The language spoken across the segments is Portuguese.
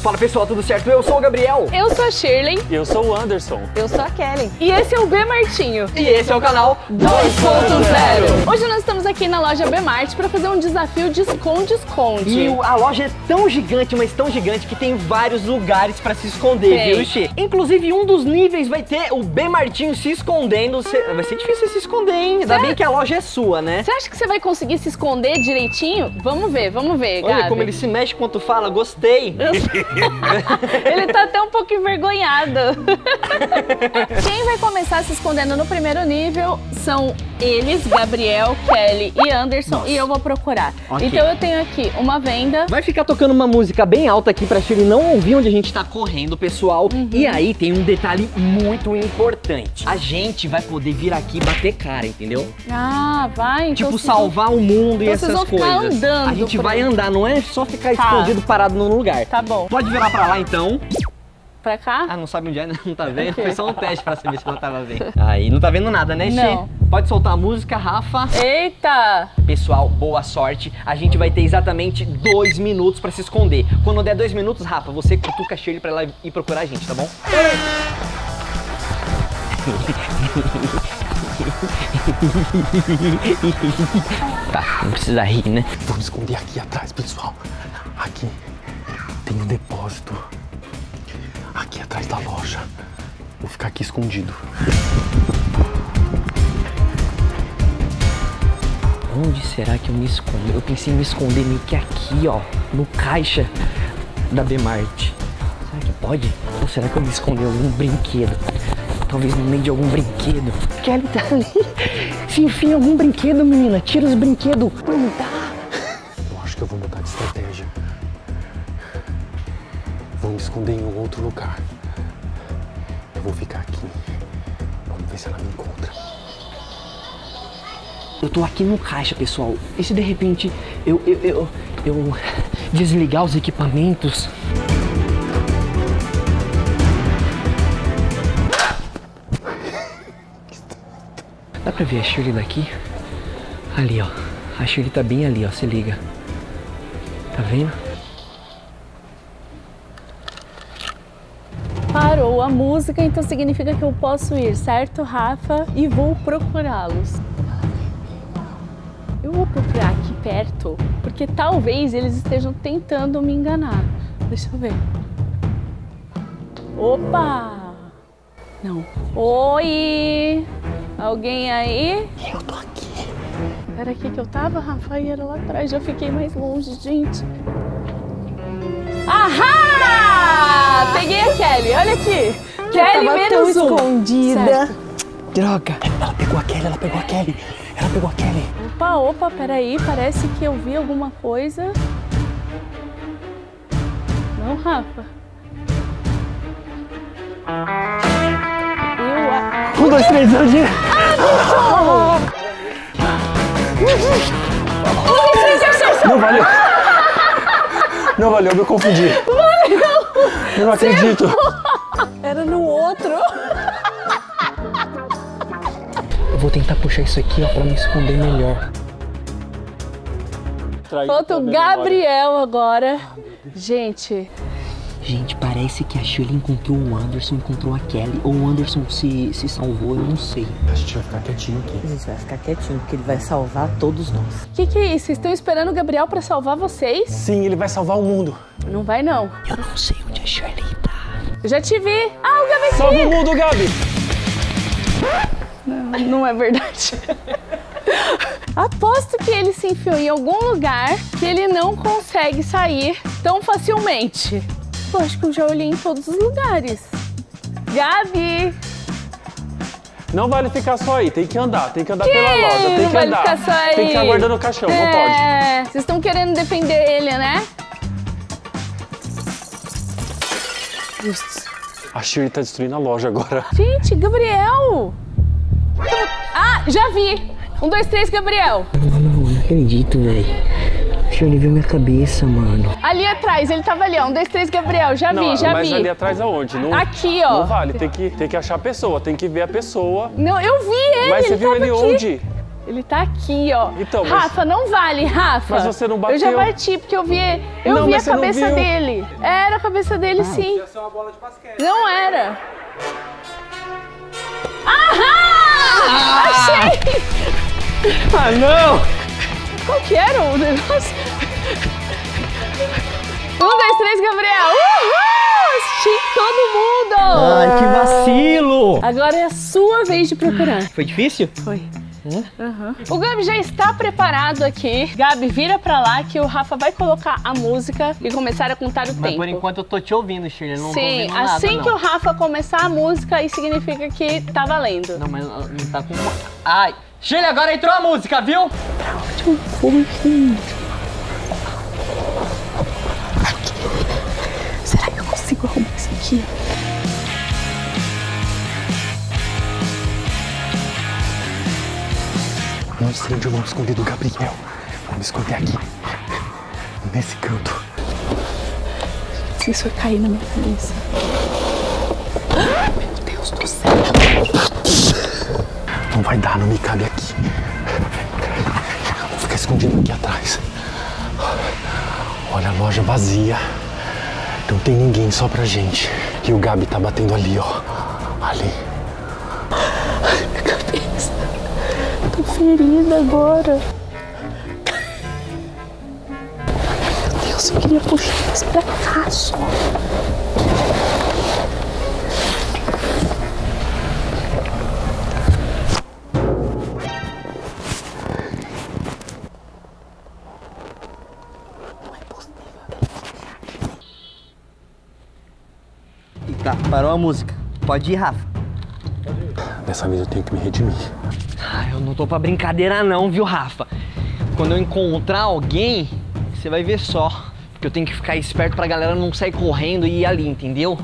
Fala pessoal, tudo certo? Eu sou o Gabriel. Eu sou a Shirley. E eu sou o Anderson. Eu sou a Kelly. E esse é o B Martinho. E esse é o canal 2.0. Hoje nós estamos aqui na loja B Mart para fazer um desafio de esconde-esconde. E a loja é tão gigante, mas tão gigante que tem vários lugares pra se esconder, viu, Xê? Inclusive, um dos níveis vai ter o B Martinho se escondendo. Vai ser difícil se esconder, hein? Ainda bem que a loja é sua, né? Você acha que você vai conseguir se esconder direitinho? Vamos ver, Gabi. Olha como ele se mexe quando fala, gostei. Ele tá até um pouco envergonhado. Quem vai começar se escondendo no primeiro nível são eles, Gabriel, Kelly e Anderson. Nossa. E eu vou procurar. Okay. Então eu tenho aqui uma venda. Vai ficar tocando uma música bem alta aqui pra Shirley não ouvir onde a gente tá correndo, pessoal. E aí tem um detalhe muito importante. A gente vai poder vir aqui e bater cara, entendeu? Ah, vai. Então tipo, salvar o mundo e essas coisas. Vocês vão ficar andando. A gente vai andar, não é só ficar escondido, parado num lugar. Tá bom. Pode virar pra lá, então. Pra cá? Ah, não sabe onde é, não tá vendo? Foi só um teste pra saber se ela tava vendo. Aí, não tá vendo nada, né, Xê? Não. Pode soltar a música, Rafa. Eita! Pessoal, boa sorte. A gente vai ter exatamente 2 minutos pra se esconder. Quando der 2 minutos, Rafa, você cutuca a Shirley pra ela ir procurar a gente, tá bom? Tá, não precisa rir, né? Vou me esconder aqui atrás, pessoal. Aqui tem um depósito. Aqui atrás da loja. Vou ficar aqui escondido. Onde será que eu me escondo? Eu pensei em me esconder meio que aqui, ó, no caixa da B Mart. Será que pode? Ou será que eu me escondi em algum brinquedo? Talvez no meio de algum brinquedo. Kelly tá ali. Se enfia em algum brinquedo, menina. Tira os brinquedos. Não dá. Eu acho que eu vou mudar de estratégia. Vou me esconder em um outro lugar. Eu vou ficar aqui. Vamos ver se ela me encontra. Eu tô aqui no caixa, pessoal. E se de repente eu desligar os equipamentos? Dá pra ver a Shirley daqui? Ali, ó. A Shirley tá bem ali, ó. Se liga. Tá vendo? Parou a música, então significa que eu posso ir, certo, Rafa? E vou procurá-los. Eu vou procurar aqui perto, porque talvez eles estejam tentando me enganar. Deixa eu ver. Opa! Não. Oi! Alguém aí? Eu tô aqui. Era aqui que eu tava, Rafa? E era lá atrás. Já fiquei mais longe, gente. Ahá! Peguei a Kelly, olha aqui. Kelly menos um. Escondida. Certo. Droga! Ela pegou a Kelly, ela pegou a Kelly. Ela pegou a Kelly. Opa, peraí. Parece que eu vi alguma coisa. Não, Rafa. 1, 2, 3, hoje. Não valeu. Não valeu, eu me confundi. Eu não acredito. Era no outro. Eu vou tentar puxar isso aqui, ó, pra me esconder melhor. Falta o Gabriel agora. Gente, parece que a Shirley encontrou o Anderson, encontrou a Kelly. Ou o Anderson se salvou, eu não sei. A gente vai ficar quietinho aqui. A gente vai ficar quietinho, porque ele vai salvar todos nós. o que é isso? Vocês estão esperando o Gabriel pra salvar vocês? Sim, ele vai salvar o mundo. Não vai, não. Eu não sei onde a Shirley tá. Eu já te vi. Ah, o Gabi aqui. Salva o mundo, Gabi! Não é verdade. Aposto que ele se enfiou em algum lugar que ele não consegue sair tão facilmente. Eu acho que eu já olhei em todos os lugares. Gabi! Não vale ficar só aí, tem que andar pela loja, tem Não que vale andar. ficar só aí. Tem que ficar guardando o caixão, não pode. É, vocês estão querendo defender ele, né? A Shirley tá destruindo a loja agora. Gente, Gabriel! Ah, já vi! 1, 2, 3, Gabriel! Não acredito, velho. A Shirley viu minha cabeça, mano. Ali atrás, ele tava ali, ó. 1, 2, 3, Gabriel. Já vi. Mas ali atrás aonde? Não, aqui, ó. Não vale, tem que achar a pessoa, tem que ver a pessoa. Não, eu vi ele. Mas você ele viu ele aqui. onde? Ele tá aqui, ó. Então, mas... Rafa, não vale, Rafa. Mas você não bateu. Eu já bati, porque eu vi a cabeça dele. Era a cabeça dele, sim. Ia ser uma bola de basquete. Não era. Aham! Achei! Ah, não! Qual que era o negócio? 1, 2, 3, Gabriel! Uhul! Achei todo mundo! Ai, que vacilo! Agora é a sua vez de procurar. Foi difícil? Foi. Uhum. O Gabi já está preparado aqui. Gabi, vira pra lá que o Rafa vai colocar a música e começar a contar o tempo. Mas por enquanto eu tô te ouvindo, Shirley. Não tô Sim, ouvindo nada, assim não. que o Rafa começar a música, aí significa que tá valendo. Não, mas não tá com... Ai! Shirley, agora entrou a música, viu? Pra onde eu vou, gente? Aqui. Será que eu consigo arrumar isso aqui? Não sei onde eu vou me esconder do Gabriel. Vou me esconder aqui. Nesse canto. Se isso cair na minha cabeça. Meu Deus do céu. Não vai dar, não me cabe aqui. Vou ficar escondido aqui atrás. Olha a loja vazia. Não tem ninguém, só pra gente. E o Gabi tá batendo ali, ó. Ali. Ai, minha cabeça. Tô ferida agora. Meu Deus, eu queria puxar mais pra cá só. Tá, parou a música. Pode ir, Rafa. Dessa vez eu tenho que me redimir. Ah, eu não tô pra brincadeira não, viu, Rafa? Quando eu encontrar alguém, você vai ver só. Porque eu tenho que ficar esperto pra galera não sair correndo e ir ali, entendeu?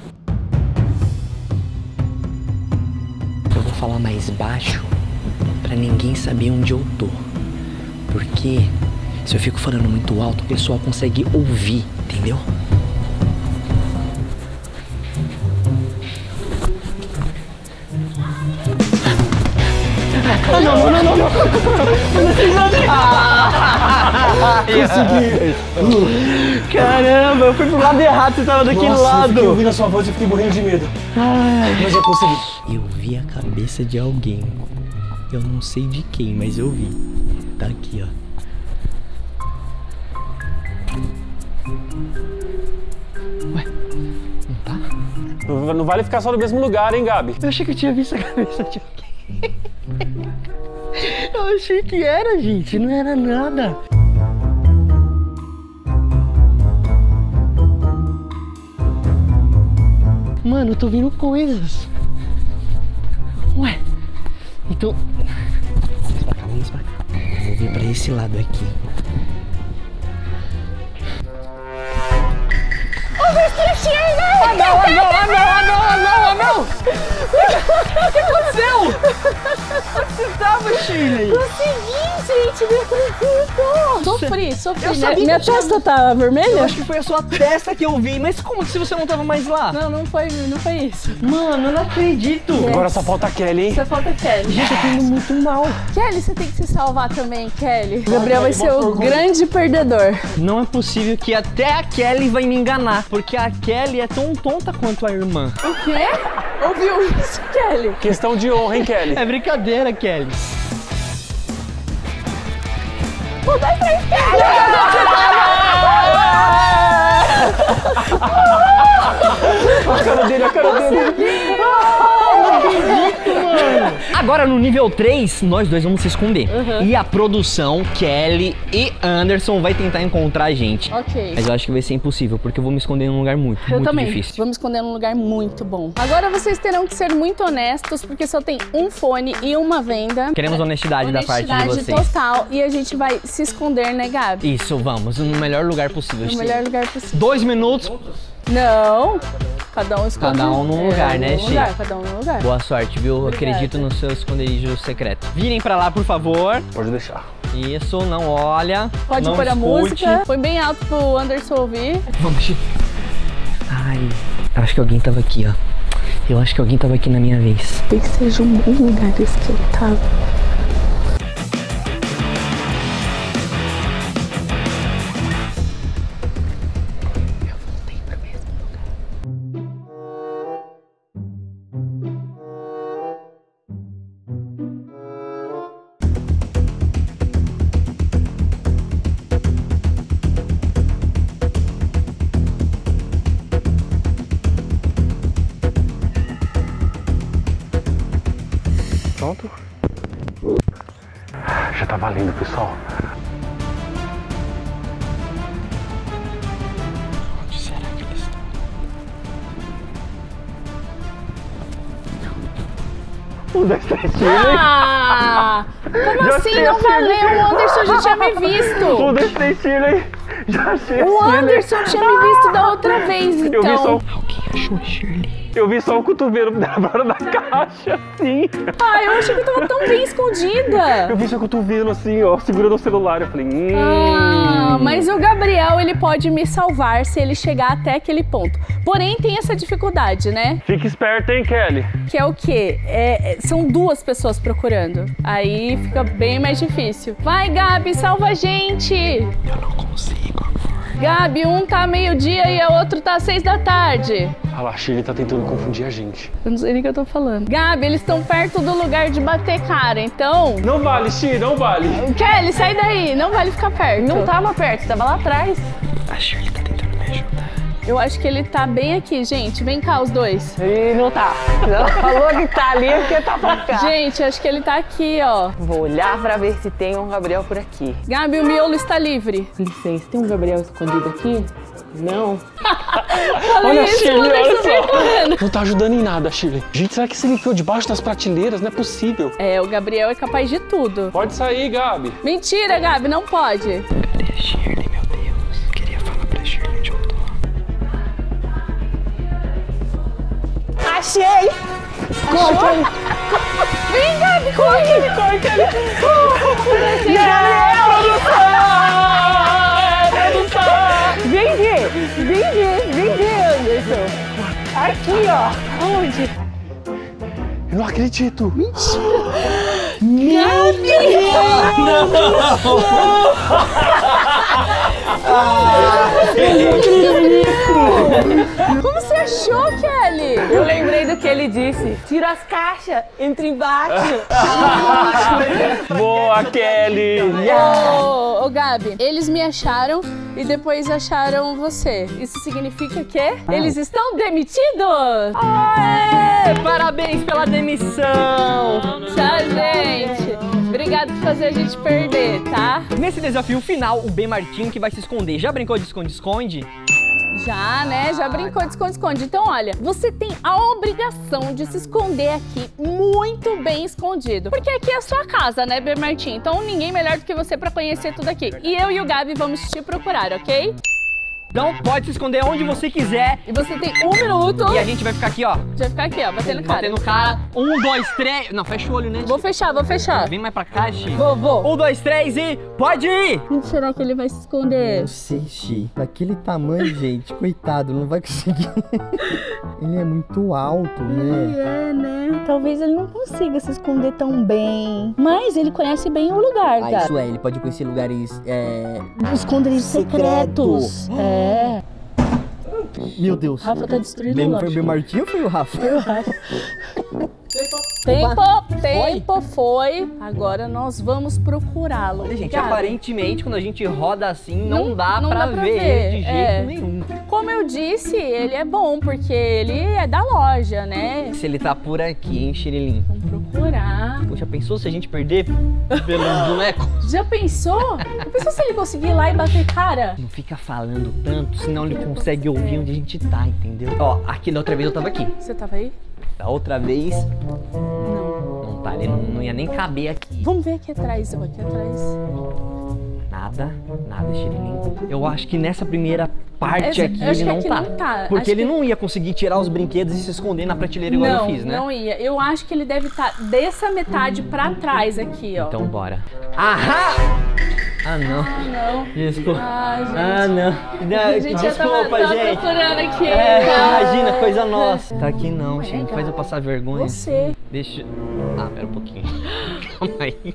Eu vou falar mais baixo pra ninguém saber onde eu tô. Porque se eu fico falando muito alto, o pessoal consegue ouvir, entendeu? Consegui! Caramba, eu fui pro lado errado, você tava daquele lado. Eu fiquei ouvindo a sua voz e fiquei morrendo de medo. Mas eu consegui. Eu vi a cabeça de alguém. Eu não sei de quem, mas eu vi. Tá aqui, ó. Ué, não tá? Não vale ficar só no mesmo lugar, hein, Gabi? Eu achei que eu tinha visto a cabeça de alguém. Eu achei que era, gente. Não era nada. Mano, eu tô vendo coisas. Ué, então... Vamos pra cá, vamos pra cá. Eu vou vir pra esse lado aqui. O vestido, né? Ah, não! O que aconteceu? Onde você tava, Shirley? Consegui, gente, me acredito. Sofri. Eu sabia Minha que tinha- testa tá Eu vermelha? acho que foi a sua testa que eu vi, mas como se você não tava mais lá? Não foi isso. Mano, eu não acredito. Agora só falta a Kelly, hein? Só falta Kelly. Gente, eu tô indo muito mal. Kelly, você tem que se salvar também, Kelly. O Gabriel vai ser o grande perdedor. Não é possível que até a Kelly vai me enganar, porque a Kelly é tão tonta quanto a irmã. O quê? Ouviu isso, Kelly? Questão de honra, hein, Kelly? É brincadeira, Kelly. Mudar pra esquerda! A cara dele. Agora no nível 3, nós dois vamos se esconder. E a produção, Kelly e Anderson, vai tentar encontrar a gente. Ok. Mas eu acho que vai ser impossível, porque eu vou me esconder em um lugar muito também. difícil. Vamos esconder num lugar muito bom. Agora vocês terão que ser muito honestos, porque só tem um fone e uma venda. Queremos honestidade da parte de Honestidade vocês. total. E a gente vai se esconder, né, Gabi? Isso, vamos, no melhor lugar possível. No melhor lugar possível. 2 minutos. Não. Cada um esconde. Cada um num lugar, né, Chi? Cada um num lugar. Boa sorte, viu? Obrigada. Acredito no seu esconderijo secreto. Virem pra lá, por favor. Pode deixar. Isso, não olha. Pode não pôr a escute. música. Põe bem alto pro Anderson ouvir. Vamos, Chi. Ai, eu acho que alguém tava aqui, ó. Eu acho que alguém tava aqui na minha vez. Tem que seja um bom lugar esse que ele tava. valendo, pessoal. Onde será que eles estão? Um, dois, três, Ah! Como Já assim? sei, Não a Shirley. valeu! O Anderson já tinha me visto! Um, dois, três, Shirley. Já achei a O Shirley. Anderson tinha me visto da outra vez, Eu vi só, então. Alguém achou a Shirley? eu vi só o cotovelo dela fora da caixa, assim. Ah, eu achei que eu tava tão bem escondida. Eu vi seu cotovelo assim, ó, segurando o celular. Eu falei, Ah, mas o Gabriel, ele pode me salvar se ele chegar até aquele ponto. Porém, tem essa dificuldade, né? Fica esperta, hein, Kelly? Que é o quê? São duas pessoas procurando. Aí fica bem mais difícil. Vai, Gabi, salva a gente! Eu não consigo, amor. Gabi, um tá meio-dia e o outro tá às 6 da tarde. Olha lá, a Shirley tá tentando confundir a gente. Eu não sei nem o que eu tô falando. Gabi, eles estão perto do lugar de bater cara, então... Não vale, Shirley, não vale. Kelly, sai daí, não vale ficar perto. Não tava perto, tava lá atrás. A Shirley tá tentando me ajudar. Eu acho que ele tá bem aqui, gente. Vem cá, os dois. E não tá. Ela falou que tá ali porque tá pra cá. Gente, acho que ele tá aqui, ó. Vou olhar pra ver se tem um Gabriel por aqui. Gabi, o miolo está livre. Licença, tem um Gabriel escondido aqui? Não. Falei Olha a isso, Shirley, o Anderson olha veio só. correndo. Não tá ajudando em nada, Shirley. Gente, será que se ele enfiou debaixo das prateleiras? Não é possível. É, o Gabriel é capaz de tudo. Pode sair, Gabi. Mentira, Gabi, não pode. Cadê a Shirley, meu Deus? Eu queria falar pra Shirley onde eu tô. Achei! Corre! Vem, Gabi, corre! Corre, Kelly. Vem ver, Anderson. Aqui, ó. Onde? Eu não acredito. Como você achou, Kelly? Eu lembrei do que ele disse. Tira as caixas, entra embaixo. Boa, Kelly. Ô, Gabi, eles me acharam e depois acharam você. Isso significa que eles estão demitidos? Aê, parabéns pela demissão! Tchau, gente. Obrigado por fazer a gente perder, tá? Nesse desafio final, o Ben Martinho que vai se esconder. Já brincou de esconde-esconde? Já, né? Já brincou de esconde-esconde. Então, olha, você tem a obrigação de se esconder aqui muito bem escondido. Porque aqui é a sua casa, né, Ben Martinho? Então, ninguém melhor do que você pra conhecer tudo aqui. E eu e o Gabi vamos te procurar, ok? Então pode se esconder onde você quiser. E você tem 1 minuto. E a gente vai ficar aqui, ó. Vai ficar aqui, ó, batendo cara. Batendo cara. 1, 2, 3. Não, fecha o olho, né? Vou fechar, vou fechar. Vem mais pra cá, Xi. Vou. 1, 2, 3 e pode ir! Onde será que ele vai se esconder? Não sei, Xi. Daquele tamanho, gente, coitado, não vai conseguir. Ele é muito alto, né? É, né? Talvez ele não consiga se esconder tão bem. Mas ele conhece bem o lugar, Ah, cara. isso é, ele pode conhecer lugares, Esconderijos secretos. É. Meu Deus. Rafa tá destruindo Foi o o lote. Ben Martinho ou foi o Rafa? Tempo foi. Agora nós vamos procurá-lo. Gente, Gabi, aparentemente, quando a gente roda assim, não dá não pra dá pra ver ver, de jeito é. nenhum. como eu disse, ele é bom, porque ele é da loja, né? Se ele tá por aqui, hein, Xirilim? Vamos procurar. Poxa, pensou se a gente perder pelo boneco? Já pensou? Já pensou se ele conseguir ir lá e bater cara? Não fica falando tanto, senão ele consegue ouvir onde a gente tá, entendeu? Ó, aqui da outra vez eu tava aqui. Você tava aí? Da outra vez, Não. não tá, ele não ia nem caber aqui. Vamos ver aqui atrás, ó, aqui atrás. Nada, Xirilim. Eu acho que nessa primeira parte Eu aqui acho ele que não aqui tá. não tá. Porque Acho ele que- não ia conseguir tirar os brinquedos e se esconder na prateleira igual eu fiz, né? Não ia. Eu acho que ele deve estar dessa metade pra trás aqui, ó. Então bora. Ahá! Ah, não. Não. Desculpa. Ah, gente. Ah, não. Não, A gente já desculpa, tava gente. procurando aqui. É, tá? imagina, coisa nossa. Tá aqui não, É, gente. cara. Faz eu passar vergonha. Você. Deixa. Ah, pera um pouquinho. Calma aí.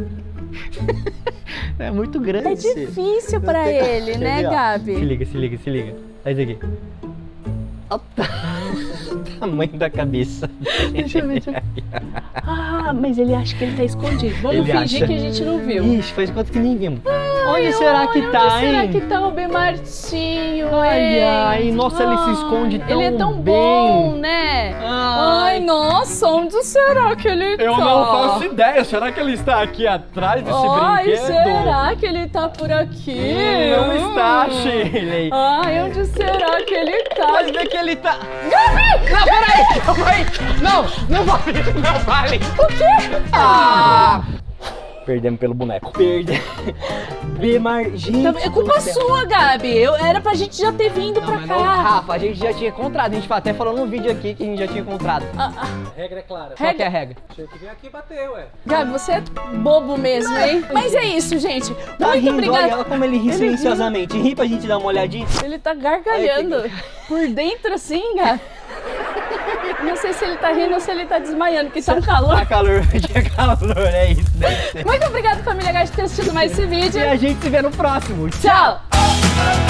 É muito grande. É difícil pra ele, né, Gabi? Se liga. Faz aqui. Olha o tamanho da cabeça. Deixa eu ver. Ah, mas ele acha que ele tá escondido. Vamos Ele fingir acha. que a gente não viu. Ixi, faz conta que nem vimos. Onde será que tá, Onde será hein? que tá o Bemartinho, Ai, hein? ai, nossa, ele se esconde tão Ele é tão bem. bom, né? Ai, nossa, onde será que ele tá? Eu não faço ideia. Será que ele está aqui atrás desse Ai, brinquedo? será que ele tá por aqui? Não está, Shirley. Ai, onde será que ele tá? Mas vê que ele tá... Não, peraí! Calma aí! Não vale! Não vale! O quê? Ah! Perdemos pelo boneco. Perdemos. Bemar, gente. É culpa sua, Gabi. Era pra gente já ter vindo pra Mas cá. não, Rafa, a gente já tinha encontrado. A gente até falou no vídeo aqui que a gente já tinha encontrado. A regra é clara. Qual que é a regra? Tinha que vir aqui bater, ué. Gabi, você é bobo mesmo, hein? Mas é isso, gente. Tá Muito rindo, obrigada. olha como ele ri silenciosamente. Ri pra gente dar uma olhadinha. Ele tá gargalhando. Por dentro, assim, Gabi. Não sei se ele tá rindo ou se ele tá desmaiando, porque tá um calor. Tá calor, tinha calor, é isso. Deve ser. Muito obrigada, família Gato, por ter assistido mais esse vídeo. E a gente se vê no próximo. Tchau!